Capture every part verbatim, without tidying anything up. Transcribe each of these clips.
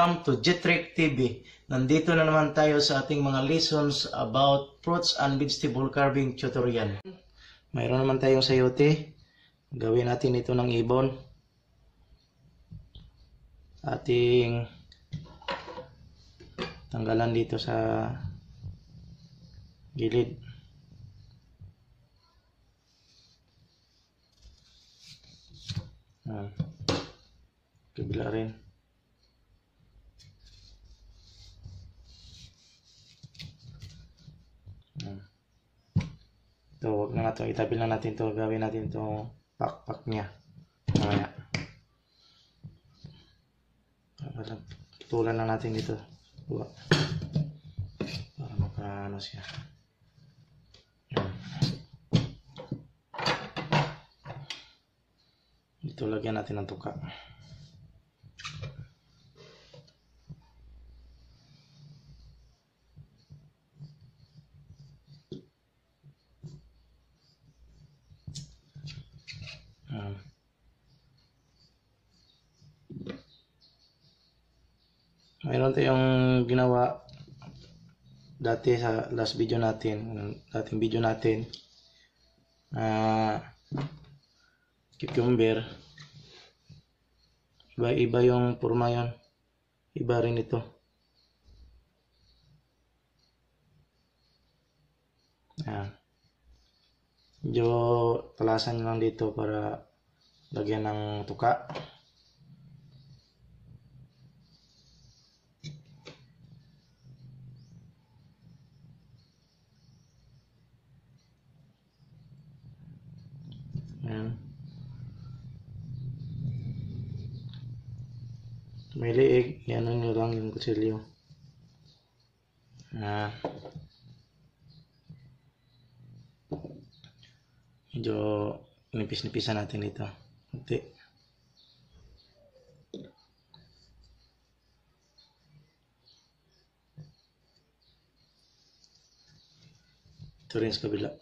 Welcome to Jetrick T V. Nandito na naman tayo sa ating mga lessons about fruits and vegetable carving tutorial. Mayroon naman tayong sayote. Gawin natin ito ng ibon. Ating tanggalan dito sa gilid. Ayan. Kabila rin. Ito, wag na natin, itabi lang natin to, gawin natin to pakpak niya. Mamaya. Tutulan lang natin dito. Buwa. Para makaano siya. Yan. Ito, lagyan natin ng tuka. Hmm. Mayroon tayong ginawa dati sa last video natin, dating video natin, uh, cucumber. Iba-iba yung forma yon, iba rin ito. Ayan. Medyo talasan lang dito para lagyan ng tuka. Ayan. May liig, yan nyo lang yung kutsilyo. Ah. Medyo nipis-nipisan natin dito. Kunti. Ito rin sa kabila.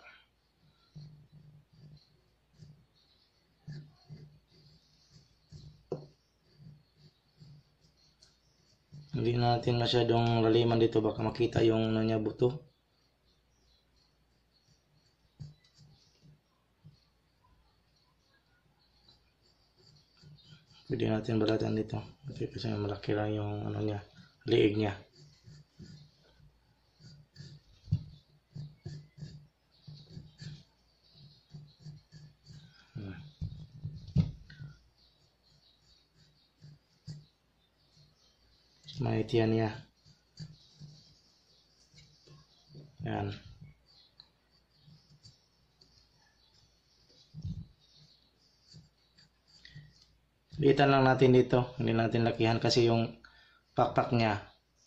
Hindi natin masyadong laliman dito, baka makita yung ano niya, buto. Pwede natin balatan dito kasi malaki lang yung ano niya, liig niya. Hmm. May tiyan niya. Yan. Litan lang natin dito, hindi natin lakihan kasi yung pakpak niya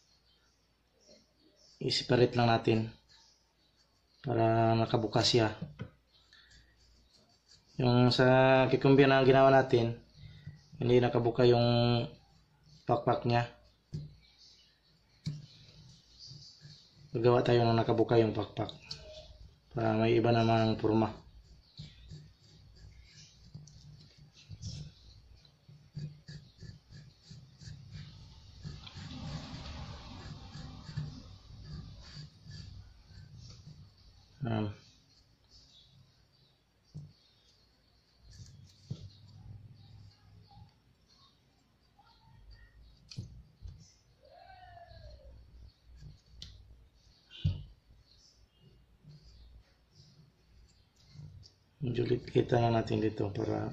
i-separate lang natin para nakabukas siya. Yung sa cucumber na ginawa natin, hindi nakabuka yung pakpak niya. Gagawa tayo ng nakabuka yung pakpak para may iba namang forma. Um, Julit kita na natin dito para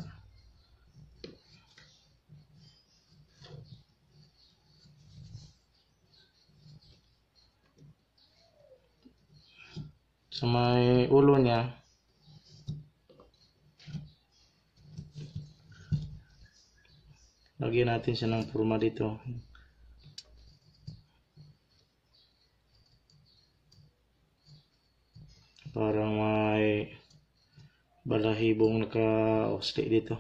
sa may ulo niya. Lagyan natin siya ng forma dito. Parang may balahibong naka-osli dito.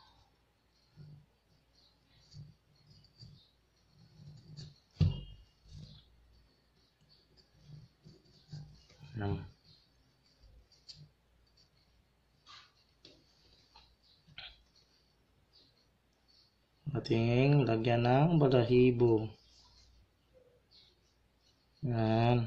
Ayan. ating lagyan ng balahibo. Yan.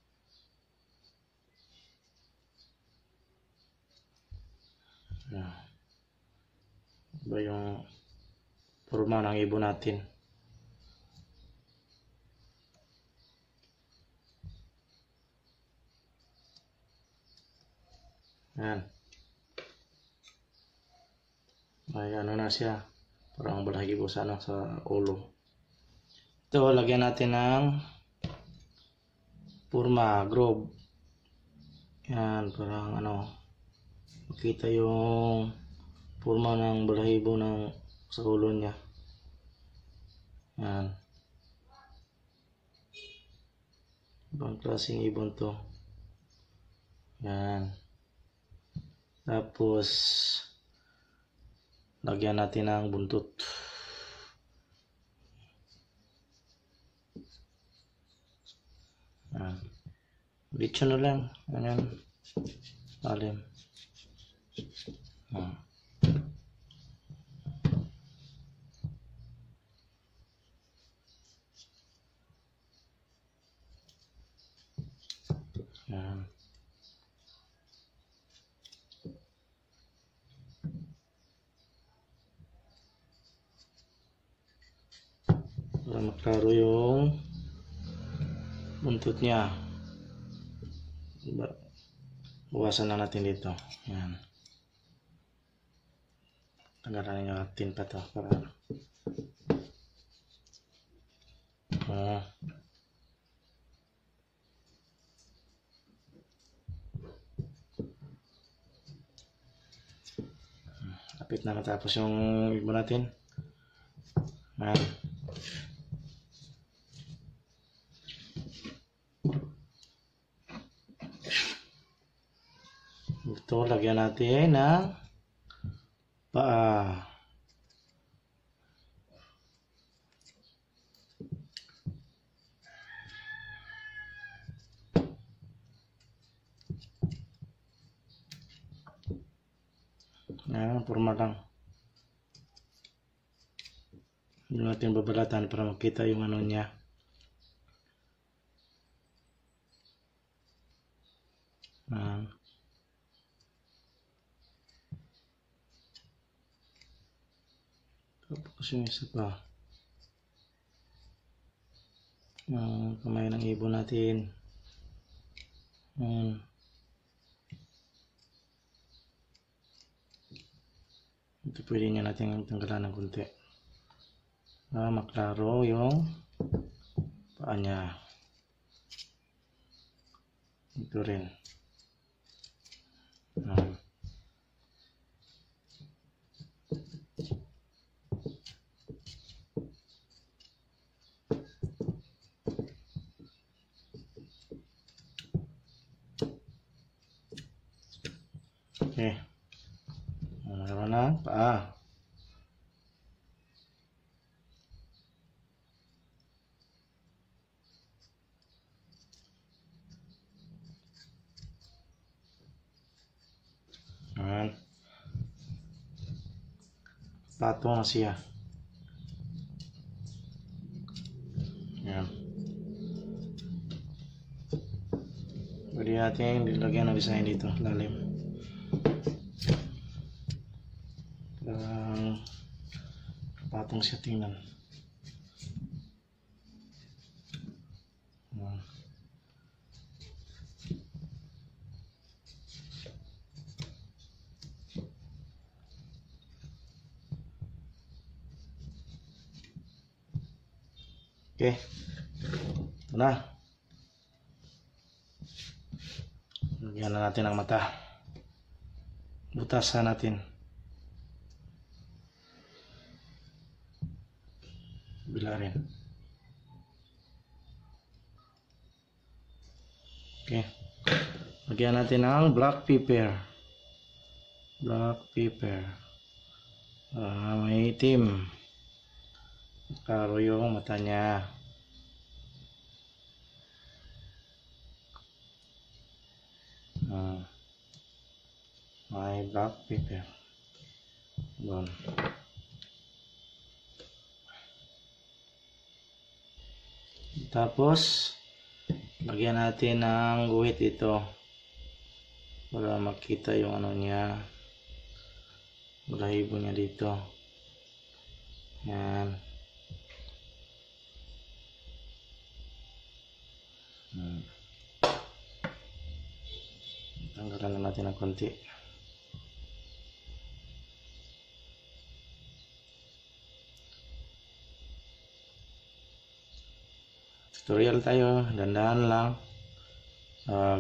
Yan. Iba yung forma ng ibon natin. Yan. May ano na siya. Parang balahagi ko sana sa ulo. Ito, lagyan natin ng forma, grove. Yan, parang ano, makita yung forma ng balahibo ng sa ulo niya. Yan. Ibang klaseng ibon to. Yan. Tapos lagyan natin ng buntot. Yan. Litso na lang. Ganyan. Alim. Yan. Yan. Para maklaro yung buntot niya. Buwasan na natin dito. Yan. Tagalan natin pa to para oh. Lapit na matapos yung ibon natin. Yan. Ito, lagyan natin ng paa. Yan, forma lang. Hindi natin babalatan para makita yung ano niya. Yan. Tapos yung isa pa. Yung kamay ng ibon natin. Yan. Ito pwede niya natin tanggalan ng konti. Para maklaro yung paa niya. Ito rin. Yan. Okay. Meron na paa. Ayan. Patong na siya. Ayan. Pwede natin nilagyan ng design dito, lalim. Parang patong siya tingnan. Ayan. Okay. Ito na. Lagyan na natin ang mata. Butasan natin. Bilarin. Okay. Lagyan natin ang black pepper. Black pepper. Ah, may itim. Klaro yung mata niya. Ah, may black pepper. Doon. Tapos Lagyan natin ng guhit ito para makita yung ano niya, balahibo niya dito. Yan. Hmm. Tanggalan lang natin ng konti. Tutorial tayo, dandahan lang. Uh,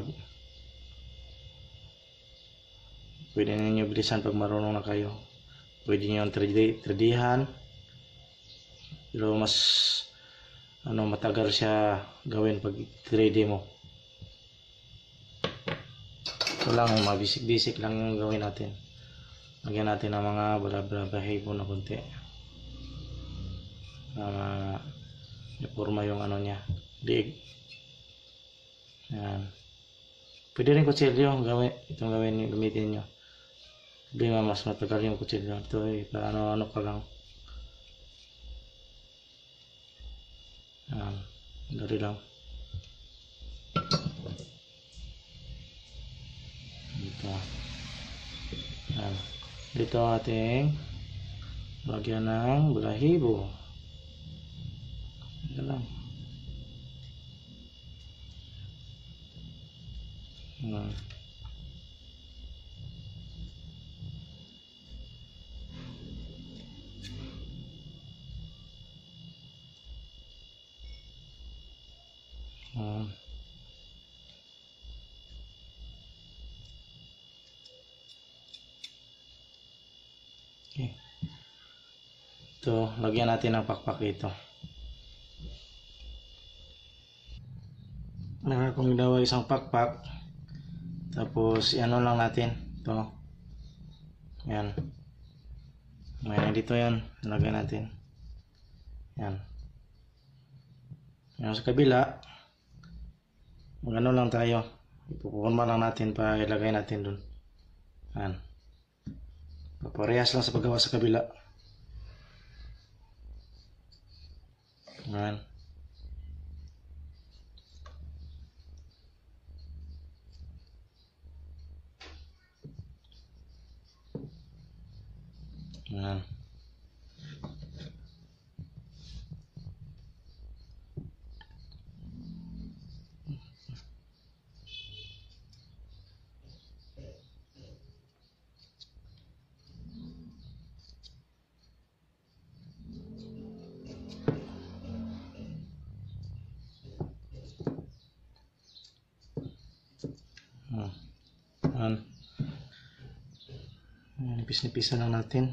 pwede ninyo bilisan pag marunong na kayo. Pwede nyo tradihan, pero mas ano, matagal siya gawin pag three D mo. Ito lang, mga basic-basic lang yung gawin natin. Lagyan natin ng mga bala-balahibo na konti. Uh, iporma yung ano niya, liig. Yan. Pwede rin kutsilyo gawin, itong gawin, gamitin nyo. Hindi nga mas matagal yung kutsilyo. Ito eh, paano-ano pa lang. Yan. Dari lang. Dito. Yan. Dito ating lagyan ng balahibo. Ito lang. Yan. Um, okay. Ito, lagyan natin ng pakpak ito. Meron akong ginawa isang pakpak. Tapos, ano lang natin. Ito. Yan. Ngayon, dito yan. Lagyan natin. Yan. Yan sa kabila. Magano lang tayo. Ipupunma lang natin para ilagay natin dun. Yan. Paparehas lang sa paggawa sa kabila. Yan. Yan. Yan. Nipis-nipisan lang natin.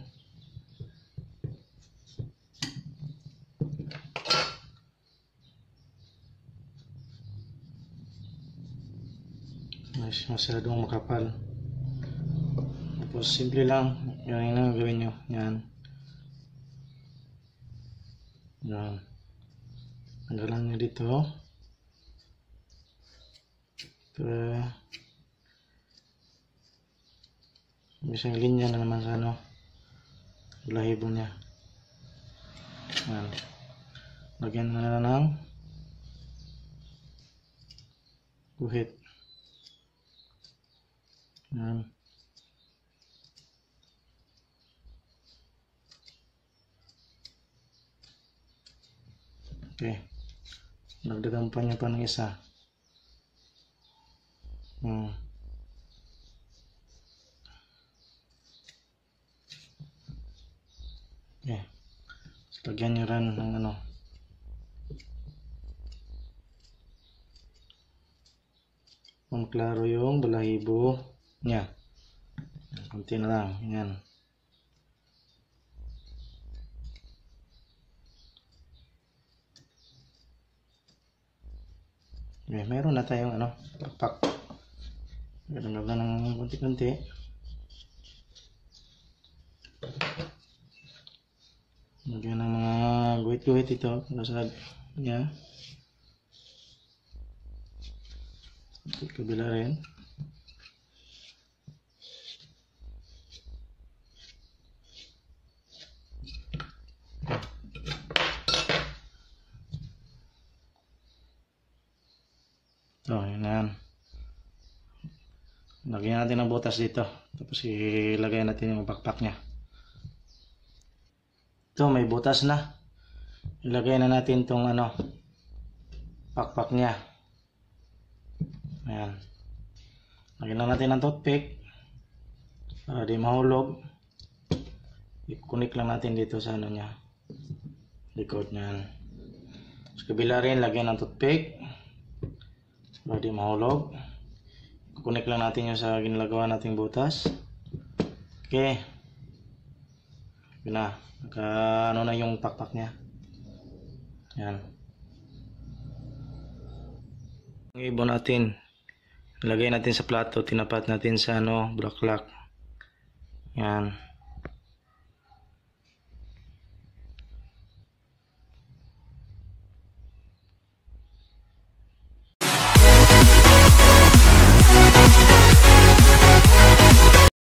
Mas masyadong makapal. Tapos simple lang. Yan ang gawin nyo. Yan. Yan. Tanggalan nyo dito. Para may isang linya na naman sa ano, balahibo niya. Yan. Lagyan na na ng guhit. Yan. Okay. Nagdagan pa niya pa ng isa. Hmm. Okay. Lagyan nyo rin ng ano. Pangklaro yung balahibo niya. Kunti na lang. Yan. Okay, mayroon na tayong ano, pakpak. Ganun lang ng kunti-kunti. Lagyan ng mga guhit-guhit ito para sa niya. Ito kabila rin. Lagyan natin ng butas dito. Tapos ilagay natin yung backpack niya. Ito, may butas na. Ilagay na natin tong ano, backpack niya. Ayan. Lagyan na natin ng toothpick para di mahulog. I-connect lang natin dito sa ano niya, likod niyan. Sa kabila rin, lagyan ng toothpick para di mahulog. Connect lang natin yung sa ginagawa nating butas. Okay. Yun na. Naka, ano na yung pakpak niya. Yan. Ang ibon natin, ilagay natin sa plato, tinapat natin sa ano, bulaklak. Yan.